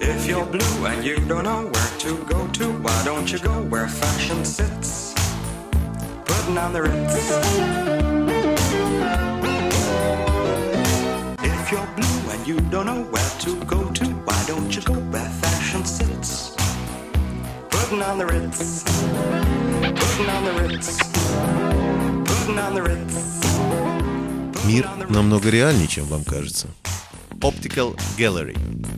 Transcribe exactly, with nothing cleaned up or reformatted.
If you're blue and you don't know where to go to, why don't you go where fashion sits, putting on the Ritz. If you're blue and you don't know where to go to, why don't you go where fashion sits, putting on the Ritz, putting on the Ritz, putting on the Ritz. Мир намного реальнее, чем вам кажется. Optical Gallery.